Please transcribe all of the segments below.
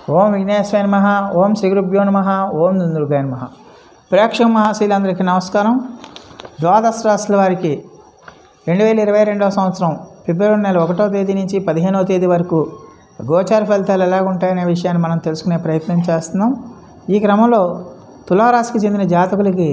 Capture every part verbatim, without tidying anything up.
ఓం విఘ్నేశ్వరాయ నమః. ఓం శ్రీ గురుభ్యో నమః. ఓం దుందుర్గాయ నమః. ప్రేక్షక మహాశీలందరికీ నమస్కారం. ద్వాదశ రాశుల వారికి రెండు వేల ఇరవై రెండవ సంవత్సరం ఫిబ్రవరి నెల ఒకటో తేదీ నుంచి పదిహేనవ తేదీ వరకు గోచార ఫలితాలు ఎలాగుంటాయనే విషయాన్ని మనం తెలుసుకునే ప్రయత్నం చేస్తున్నాం. ఈ క్రమంలో తులారాశికి చెందిన జాతకులకి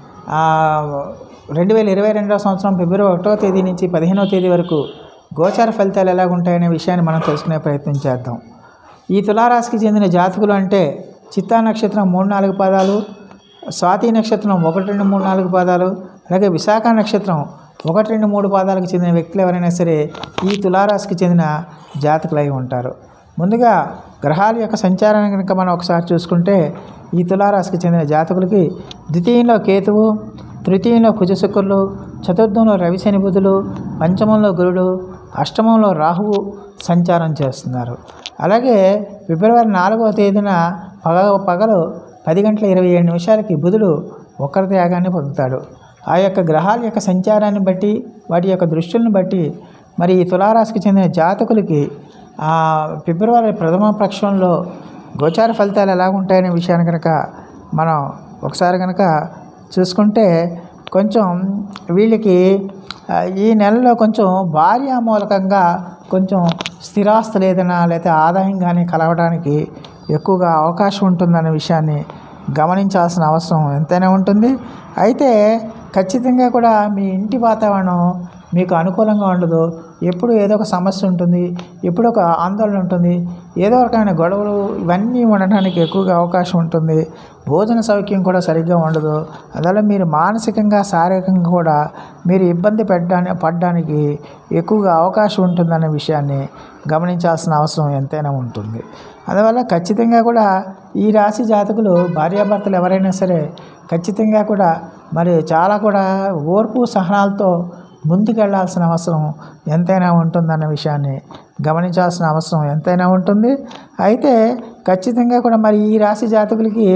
రెండు వేల ఇరవై రెండవ సంవత్సరం ఫిబ్రవరి ఒకటో తేదీ నుంచి పదిహేనవ తేదీ వరకు గోచార ఫలితాలు ఎలాగుంటాయనే విషయాన్ని మనం తెలుసుకునే ప్రయత్నం చేద్దాం. ఈ తులారాశికి చెందిన జాతకులు అంటే చిత్తా నక్షత్రం మూడు నాలుగు పాదాలు, స్వాతి నక్షత్రం ఒకటి రెండు మూడు నాలుగు పాదాలు, అలాగే విశాఖ నక్షత్రం ఒకటి రెండు మూడు పాదాలకు చెందిన వ్యక్తులు ఎవరైనా సరే ఈ తులారాశికి చెందిన జాతకులు అయి ఉంటారు. ముందుగా గ్రహాల యొక్క సంచారాన్ని కనుక మనం ఒకసారి చూసుకుంటే ఈ తులారాశికి చెందిన జాతకులకి ద్వితీయంలో కేతువు, తృతీయంలో కుజ శుక్రులు, చతుర్థంలో రవి శని బుధులు, పంచమంలో గురుడు, అష్టమంలో రాహువు సంచారం చేస్తున్నారు. అలాగే ఫిబ్రవరి నాలుగవ తేదీన పగ పగలు పది గంటల ఇరవై ఏడు నిమిషాలకి బుధుడు వక్ర త్యాగాన్ని పొందుతాడు. ఆ యొక్క గ్రహాల యొక్క సంచారాన్ని బట్టి, వాటి యొక్క దృష్టిని బట్టి మరి ఈ తులారాశికి చెందిన జాతకులకి ఫిబ్రవరి ప్రథమ పక్షంలో గోచార ఫలితాలు ఎలా ఉంటాయనే విషయాన్ని కనుక మనం ఒకసారి కనుక చూసుకుంటే కొంచెం వీళ్ళకి ఈ నెలలో కొంచెం భార్య మూలకంగా కొంచెం స్థిరాస్తులు ఏదైనా లేకపోతే ఆదాయం కానీ కలవడానికి ఎక్కువగా అవకాశం ఉంటుందనే విషయాన్ని గమనించాల్సిన అవసరం ఎంతైనా ఉంటుంది. అయితే ఖచ్చితంగా కూడా మీ ఇంటి వాతావరణం మీకు అనుకూలంగా ఉండదు. ఎప్పుడు ఏదో ఒక సమస్య ఉంటుంది, ఎప్పుడు ఒక ఆందోళన ఉంటుంది, ఏదో రకమైన గొడవలు ఇవన్నీ ఉండడానికి ఎక్కువగా అవకాశం ఉంటుంది. భోజన సౌఖ్యం కూడా సరిగ్గా ఉండదు. అందువల్ల మీరు మానసికంగా శారీరకంగా కూడా మీరు ఇబ్బంది పెట్టడానికి పడడానికి ఎక్కువగా అవకాశం ఉంటుందనే విషయాన్ని గమనించాల్సిన అవసరం ఎంతైనా ఉంటుంది. అందువల్ల ఖచ్చితంగా కూడా ఈ రాశి జాతకులు భార్యాభర్తలు ఎవరైనా సరే ఖచ్చితంగా కూడా మరి చాలా కూడా ఓర్పు సహనాలతో ముందుకెళ్లాల్సిన అవసరం ఎంతైనా ఉంటుందన్న విషయాన్ని గమనించాల్సిన అవసరం ఎంతైనా ఉంటుంది. అయితే ఖచ్చితంగా కూడా మరి ఈ రాశి జాతకులకి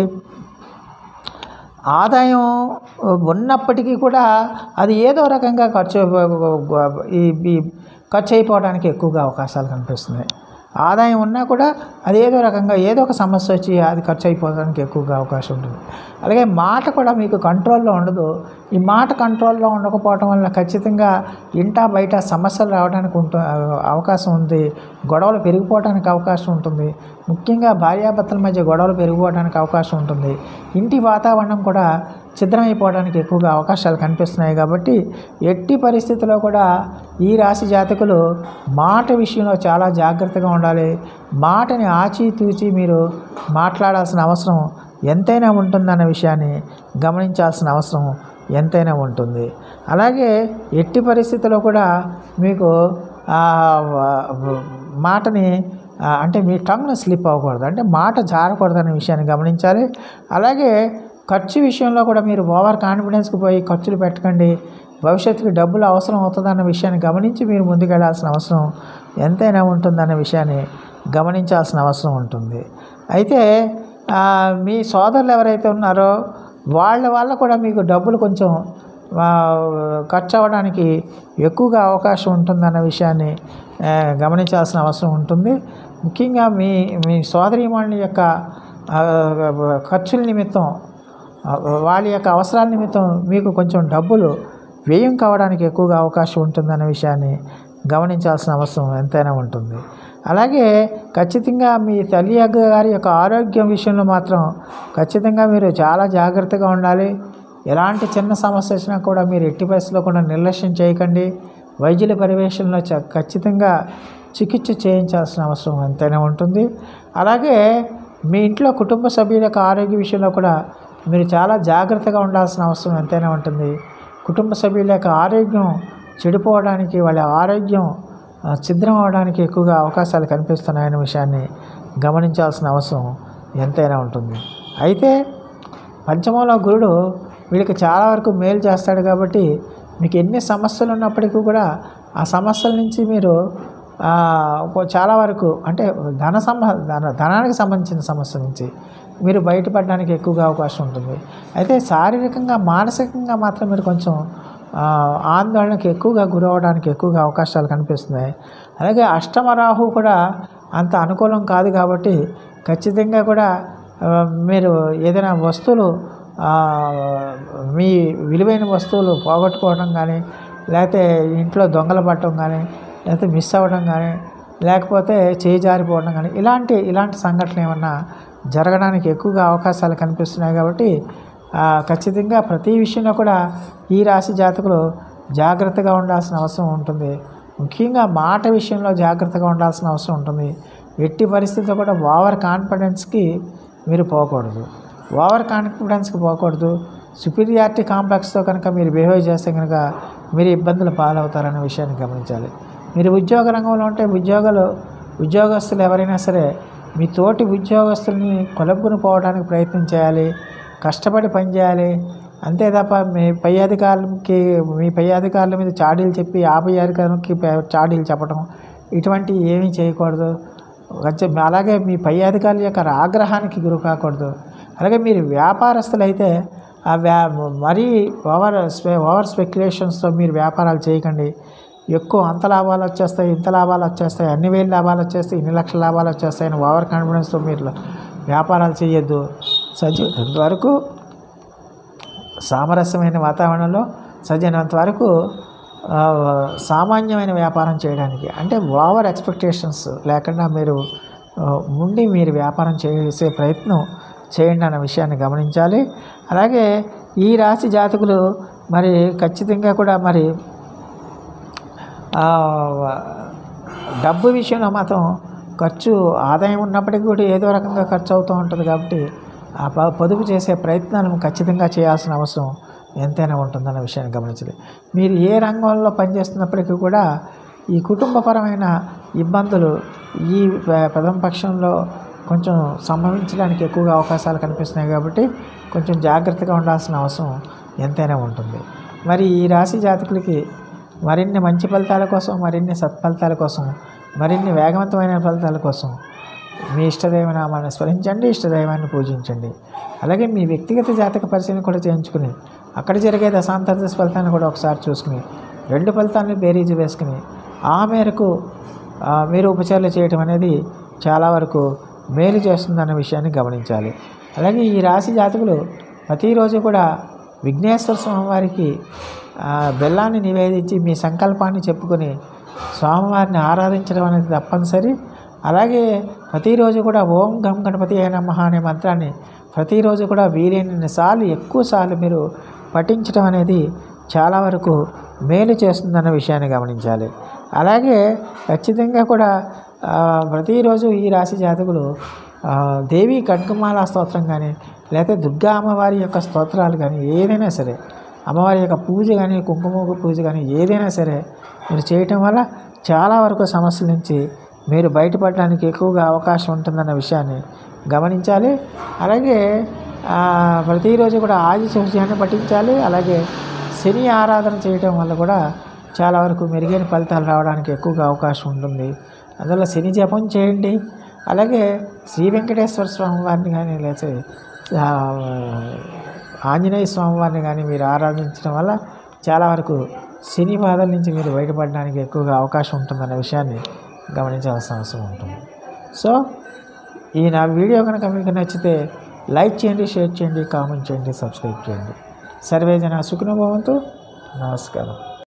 ఆదాయం ఉన్నప్పటికీ కూడా అది ఏదో రకంగా ఖర్చు ఈ ఖర్చు అయిపోవడానికి ఎక్కువగా అవకాశాలు కనిపిస్తున్నాయి. ఆదాయం ఉన్నా కూడా అది ఏదో రకంగా ఏదో ఒక సమస్య వచ్చి అది ఖర్చు అయిపోవడానికి ఎక్కువగా అవకాశం ఉంటుంది. అలాగే మాట కూడా మీకు కంట్రోల్లో ఉండదు. ఈ మాట కంట్రోల్లో ఉండకపోవడం వల్ల ఖచ్చితంగా ఇంటా బయట సమస్యలు రావడానికి ఉంటు అవకాశం ఉంది. గొడవలు పెరిగిపోవడానికి అవకాశం ఉంటుంది. ముఖ్యంగా భార్యాభర్తల మధ్య గొడవలు పెరిగిపోవడానికి అవకాశం ఉంటుంది. ఇంటి వాతావరణం కూడా ఛిద్రమైపోవడానికి ఎక్కువగా అవకాశాలు కనిపిస్తున్నాయి. కాబట్టి ఎట్టి పరిస్థితుల్లో కూడా ఈ రాశి జాతకులు మాట విషయంలో చాలా జాగ్రత్తగా ఉండాలి. మాటని ఆచితూచి మీరు మాట్లాడాల్సిన అవసరం ఎంతైనా ఉంటుందన్న విషయాన్ని గమనించాల్సిన అవసరం ఎంతైనా ఉంటుంది. అలాగే ఎట్టి పరిస్థితుల్లో కూడా మీకు మాటని అంటే మీ టంగ్ను స్లిప్ అవ్వకూడదు, అంటే మాట జారకూడదనే విషయాన్ని గమనించాలి. అలాగే ఖర్చు విషయంలో కూడా మీరు ఓవర్ కాన్ఫిడెన్స్కి పోయి ఖర్చులు పెట్టకండి. భవిష్యత్తుకి డబ్బులు అవసరం అవుతుందన్న విషయాన్ని గమనించి మీరు ముందుకెళ్లాల్సిన అవసరం ఎంతైనా ఉంటుందన్న విషయాన్ని గమనించాల్సిన అవసరం ఉంటుంది. అయితే మీ సోదరులు ఎవరైతే ఉన్నారో వాళ్ళ వల్ల కూడా మీకు డబ్బులు కొంచెం ఖర్చు అవ్వడానికి ఎక్కువగా అవకాశం ఉంటుందన్న విషయాన్ని గమనించాల్సిన అవసరం ఉంటుంది. ముఖ్యంగా మీ మీ సోదరీమణుల యొక్క ఖర్చుల నిమిత్తం, వాళ్ళ యొక్క అవసరాల నిమిత్తం మీకు కొంచెం డబ్బులు వ్యయం కావడానికి ఎక్కువగా అవకాశం ఉంటుందనే విషయాన్ని గమనించాల్సిన అవసరం ఎంతైనా ఉంటుంది. అలాగే ఖచ్చితంగా మీ తల్లి గారి యొక్క ఆరోగ్యం విషయంలో మాత్రం ఖచ్చితంగా మీరు చాలా జాగ్రత్తగా ఉండాలి. ఎలాంటి చిన్న సమస్య వచ్చినా కూడా మీరు ఎట్టి పరిస్థితుల్లో కూడా నిర్లక్ష్యం చేయకండి. వైద్యుల పర్యవేక్షణలో చ ఖచ్చితంగా చికిత్స చేయించాల్సిన అవసరం ఎంతైనా ఉంటుంది. అలాగే మీ ఇంట్లో కుటుంబ సభ్యుల యొక్క ఆరోగ్య విషయంలో కూడా మీరు చాలా జాగ్రత్తగా ఉండాల్సిన అవసరం ఎంతైనా ఉంటుంది. కుటుంబ సభ్యుల యొక్క ఆరోగ్యం చెడిపోవడానికి, వాళ్ళ ఆరోగ్యం ఛిద్రం అవడానికి ఎక్కువగా అవకాశాలు కనిపిస్తున్నాయనే విషయాన్ని గమనించాల్సిన అవసరం ఎంతైనా ఉంటుంది. అయితే పంచమంలో గురుడు వీళ్ళకి చాలా వరకు మేలు చేస్తాడు. కాబట్టి మీకు ఎన్ని సమస్యలు ఉన్నప్పటికీ కూడా ఆ సమస్యల నుంచి మీరు చాలా వరకు అంటే ధన సంబ ధన ధనానికి సంబంధించిన సమస్య నుంచి మీరు బయటపడడానికి ఎక్కువగా అవకాశం ఉంటుంది. అయితే శారీరకంగా మానసికంగా మాత్రం మీరు కొంచెం ఆందోళనకి ఎక్కువగా గురవడానికి ఎక్కువగా అవకాశాలు కనిపిస్తున్నాయి. అలాగే అష్టమ రాహు కూడా అంత అనుకూలం కాదు. కాబట్టి ఖచ్చితంగా కూడా మీరు ఏదైనా వస్తువులు మీ విలువైన వస్తువులు పోగొట్టుకోవడం కానీ, లేకపోతే ఇంట్లో దొంగలు పట్టడం కానీ, లేకపోతే మిస్ అవ్వడం కానీ, లేకపోతే చేయి జారిపోవడం కానీ, ఇలాంటి ఇలాంటి సంఘటనలు ఏమన్నా జరగడానికి ఎక్కువగా అవకాశాలు కనిపిస్తున్నాయి. కాబట్టి ఖచ్చితంగా ప్రతి విషయంలో కూడా ఈ రాశి జాతకులు జాగ్రత్తగా ఉండాల్సిన అవసరం ఉంటుంది. ముఖ్యంగా మాట విషయంలో జాగ్రత్తగా ఉండాల్సిన అవసరం ఉంటుంది. ఎట్టి పరిస్థితుల్లో కూడా ఓవర్ కాన్ఫిడెన్స్కి మీరు పోకూడదు. ఓవర్ కాన్ఫిడెన్స్కి పోకూడదు. సుపీరియారిటీ కాంప్లెక్స్తో కనుక మీరు బిహేవ్ చేస్తే కనుక మీరు ఇబ్బందులు పాలవుతారనే విషయాన్ని గమనించాలి. మీరు ఉద్యోగ రంగంలో ఉంటే ఉద్యోగాలు ఉద్యోగస్తులు ఎవరైనా సరే మీ తోటి ఉద్యోగస్తుల్ని కొలుపుకుని పోవడానికి ప్రయత్నం చేయాలి. కష్టపడి పనిచేయాలి. అంతే తప్ప మీ పై అధికారులకి మీ పై అధికారుల మీద చాడీలు చెప్పి ఆ పై అధికారులకి చాడీలు చెప్పడం ఇటువంటివి ఏమీ చేయకూడదు. అలాగే మీ పై అధికారుల యొక్క ఆగ్రహానికి గురి కాకూడదు. అలాగే మీరు వ్యాపారస్తులైతే ఆ వ్యా మరీ ఓవర్ స్పె ఓవర్ స్పెక్యులేషన్స్తో మీరు వ్యాపారాలు చేయకండి. ఎక్కువ అంత లాభాలు వచ్చేస్తాయి, ఇంత లాభాలు వచ్చేస్తాయి, అన్ని వేలు లాభాలు వచ్చేస్తాయి, ఇన్ని లక్షల లాభాలు వచ్చేస్తాయని ఓవర్ కాన్ఫిడెన్స్తో మీరు వ్యాపారాలు చేయొద్దు. సజ్జనంత వరకు సామరస్యమైన వాతావరణంలో సజ్జనంత వరకు సామాన్యమైన వ్యాపారం చేయడానికి, అంటే ఓవర్ ఎక్స్పెక్టేషన్స్ లేకుండా మీరు ముందు మీరు వ్యాపారం చేసే ప్రయత్నం చేయండి అన్న విషయాన్ని గమనించాలి. అలాగే ఈ రాశి జాతకులు మరి ఖచ్చితంగా కూడా మరి డబ్బు విషయంలో మాత్రం ఖర్చు ఆదాయం ఉన్నప్పటికీ కూడా ఏదో రకంగా ఖర్చు అవుతూ ఉంటుంది. కాబట్టి ఆ పొదుపు చేసే ప్రయత్నాలను ఖచ్చితంగా చేయాల్సిన అవసరం ఎంతైనా ఉంటుందన్న విషయాన్ని గమనించాలి. మీరు ఏ రంగంలో పనిచేస్తున్నప్పటికీ కూడా ఈ కుటుంబపరమైన ఇబ్బందులు ఈ ప్రథమ పక్షంలో కొంచెం సంభవించడానికి ఎక్కువగా అవకాశాలు కనిపిస్తున్నాయి. కాబట్టి కొంచెం జాగ్రత్తగా ఉండాల్సిన అవసరం ఎంతైనా ఉంటుంది. మరి ఈ రాశి జాతకులకి మరిన్ని మంచి ఫలితాల కోసం, మరిన్ని సత్ఫలితాల కోసం, మరిన్ని వేగవంతమైన ఫలితాల కోసం మీ ఇష్టదైవ నామాన్ని స్మరించండి, ఇష్టదైవాన్ని పూజించండి. అలాగే మీ వ్యక్తిగత జాతక పరిశీలన కూడా చేయించుకుని అక్కడ జరిగే దశాంతర్దశ ఫలితాన్ని కూడా ఒకసారి చూసుకుని రెండు ఫలితాలను బేరీజు వేసుకుని ఆ మేరకు మీరు ఉపచారాలు చేయటం అనేది చాలా వరకు మేలు చేస్తుందన్న విషయాన్ని గమనించాలి. అలాగే ఈ రాశి జాతకులు ప్రతిరోజు కూడా విఘ్నేశ్వర స్వామివారికి బెల్లాన్ని నివేదించి మీ సంకల్పాన్ని చెప్పుకొని స్వామివారిని ఆరాధించడం అనేది తప్పనిసరి. అలాగే ప్రతిరోజు కూడా ఓం గం గణపతి అయిన నమః అనే మంత్రాన్ని ప్రతిరోజు కూడా వీలైనన్ని సార్లు ఎక్కువసార్లు మీరు పఠించడం అనేది చాలా వరకు మేలు చేస్తుందన్న విషయాన్ని గమనించాలి. అలాగే ఖచ్చితంగా కూడా ప్రతిరోజు ఈ రాశి జాతకులు దేవి ఖడ్గమాల స్తోత్రం కానీ, లేకపోతే దుర్గా అమ్మవారి యొక్క స్తోత్రాలు కానీ ఏదైనా సరే, అమ్మవారి యొక్క పూజ కానీ, కుంకుమ పూజ కానీ ఏదైనా సరే మీరు చేయటం వల్ల చాలా వరకు సమస్యల నుంచి మీరు బయటపడడానికి ఎక్కువగా అవకాశం ఉంటుందన్న విషయాన్ని గమనించాలి. అలాగే ప్రతిరోజు కూడా ఆది శౌర్యాన్ని పఠించాలి. అలాగే శని ఆరాధన చేయటం వల్ల కూడా చాలా వరకు మెరుగైన ఫలితాలు రావడానికి ఎక్కువగా అవకాశం ఉంటుంది. అందువల్ల శని జపం చేయండి. అలాగే శ్రీ వెంకటేశ్వర స్వామి వారిని కానీ, లేకపోతే ఆంజనేయ స్వామి వారిని కానీ మీరు ఆరాధించడం వల్ల చాలా వరకు శని బాధల నుంచి మీరు బయటపడడానికి ఎక్కువగా అవకాశం ఉంటుందన్న విషయాన్ని గమనించాల్సిన అవసరం ఉంటుంది. సో ఈ నా వీడియో కనుక మీకు నచ్చితే లైక్ చేయండి, షేర్ చేయండి, కామెంట్ చేయండి, సబ్స్క్రైబ్ చేయండి. సర్వే జన సుఖినో భవంతు. నమస్కారం.